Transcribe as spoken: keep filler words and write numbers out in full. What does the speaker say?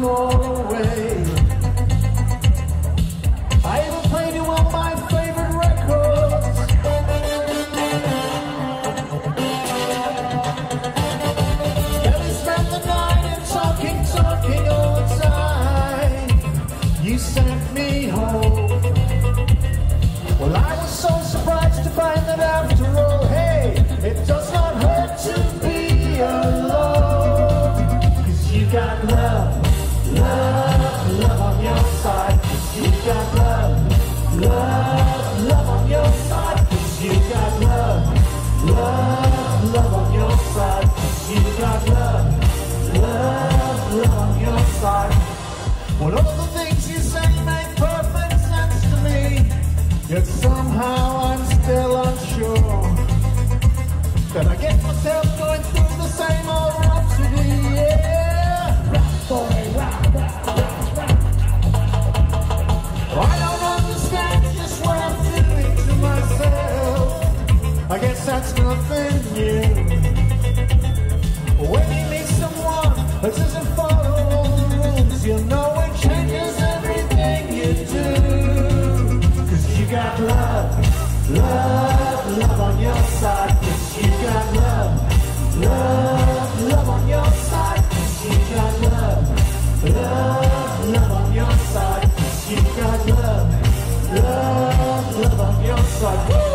them all away. I even played you on my favorite records. Then we spent the night and talking, talking all the time. You sent me home. Well, I was so surprised to find that after all, hey, it does not hurt to be alone. Cause you got love, love, love on your side. Cause you got love, love, love on your side. Cause you got love, love, love on your side. Cause you got love, love, love on your side. Well, all the things you say make perfect sense to me. Yet somehow I'm still unsure that I get myself going through the same old rhapsody, yeah. Rap boy, rap, rap, rap, rap. I don't understand just what I'm doing to myself. I guess that's nothing new. When you meet someone that doesn't follow all the rules, you know it changes everything you do. Cause you got love, love, love on your side. Cause you got love, love, love on your side. Cause you got love, love, love on your side. Cause you got love, love, love on your side. Woo!